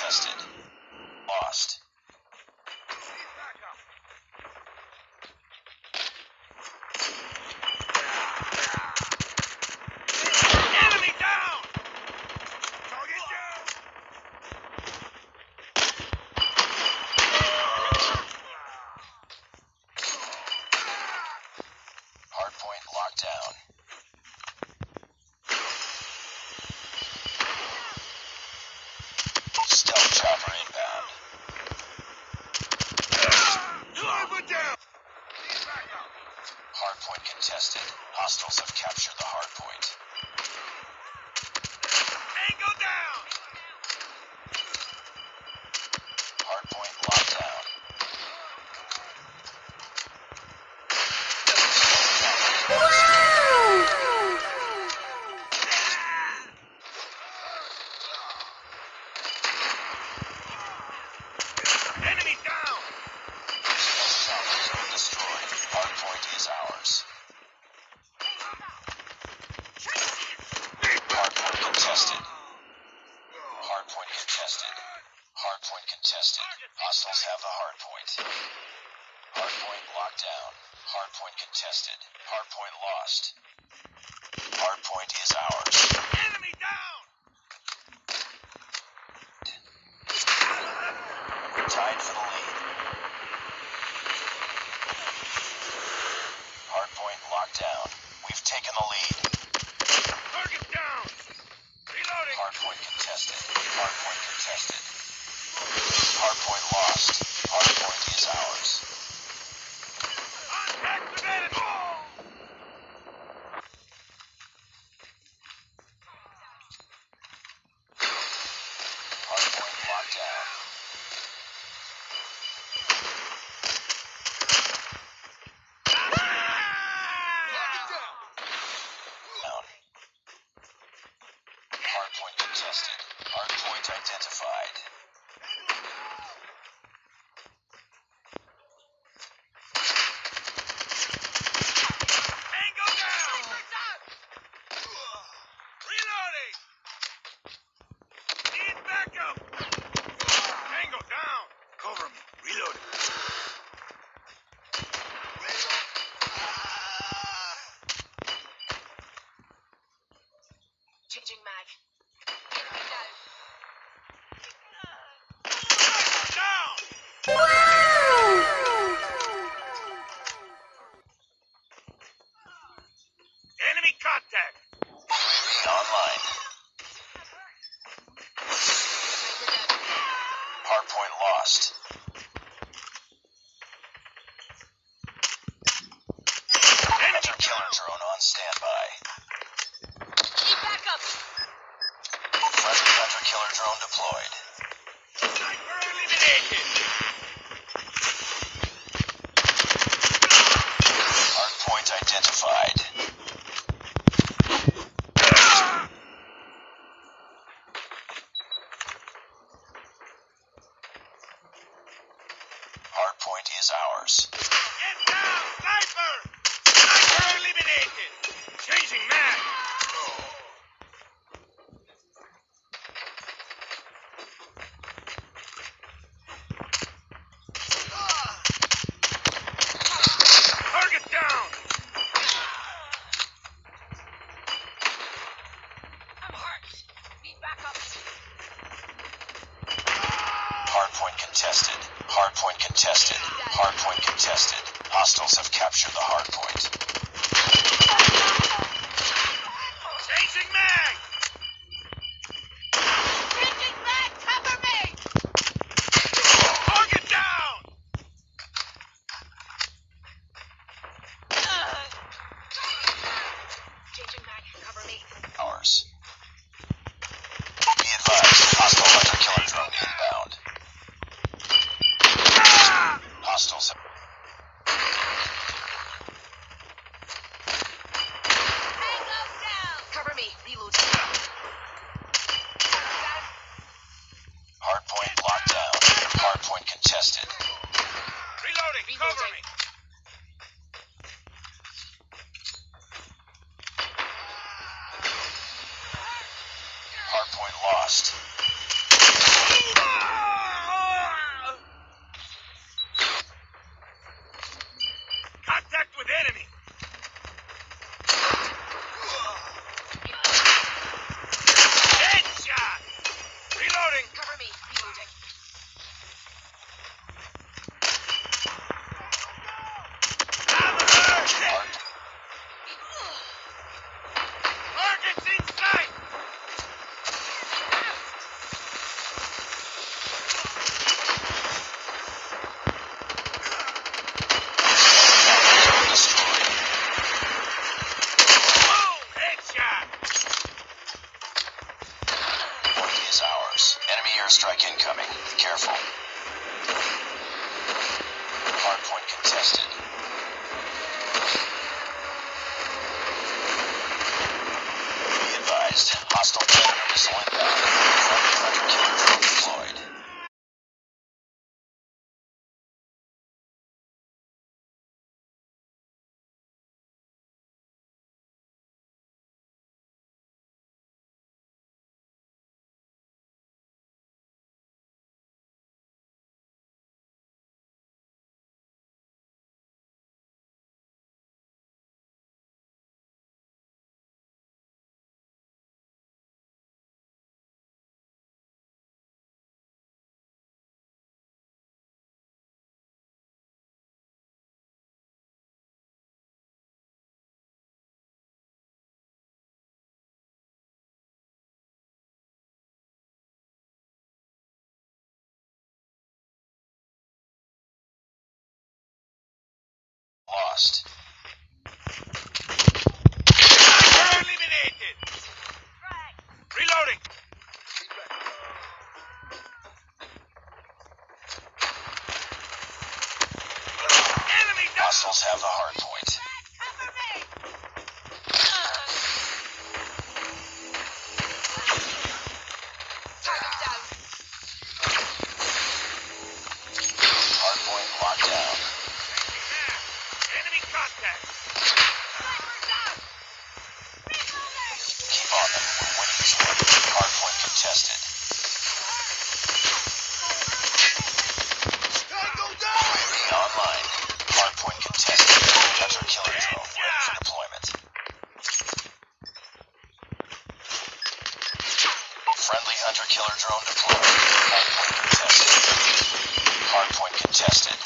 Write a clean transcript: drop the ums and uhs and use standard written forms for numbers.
contested. Lost. Enemy down! Target down! Hardpoint locked down. Stealth chopper inbound. Down! Hardpoint contested. Hostiles have captured the hardpoint. Tango down! Hardpoint locked down. Enemy down! Stealth chopper zone destroyed. Hardpoint is ours. Hardpoint contested. Hardpoint contested. Hardpoint contested. Hostiles have the hardpoint. Hardpoint locked down. Hardpoint contested. Hardpoint lost. Hardpoint is ours. Enemy down! Tied for the lead. Hardpoint locked down. We've taken the lead. Target down! Reloading! Hardpoint contested. Hardpoint contested. Hardpoint lost. Hardpoint is ours. Contact with enemy! Hardpoint locked down. Down. Hardpoint contested. Hardpoint identified. Tango down! Reloading! Need backup! Tango down! Cover me. Reloading. Changing mag. Down! Enemy contact! UAV online. Hardpoint lost. Hunter killer drone on standby. Need backup. Friendly hunter killer drone deployed. Sniper eliminated! Hardpoint identified. Hardpoint is ours. Get down! Sniper! Sniper eliminated! Changing mag! Target down! I'm hurt. Need backup. Hardpoint contested. Hardpoint contested. Hardpoint contested. Hostiles have captured the hardpoint. Changing mag! Changing mag. Cover me. Target down! Changing mag. Cover me. Ours. Be advised. Hostile hunter killer drone inbound. Hostiles have... Airstrike incoming. Be careful. Hardpoint contested. Be advised. Hostile predator missile inbound. Friendly hunter-killer drone deployed. Lost. You're eliminated. Frag. Reloading. Enemy down. Hostiles have the hardpoint. Cover me. Target down. Hardpoint locked down. Enemy contact. Sniper down. Reloading. Keep on them. We're winning this one. Hardpoint contested. Tango down. UAV online. Hardpoint contested. Hunter-killer drone ready for deployment. Friendly hunter-killer drone deployed. Hardpoint contested. Hardpoint contested.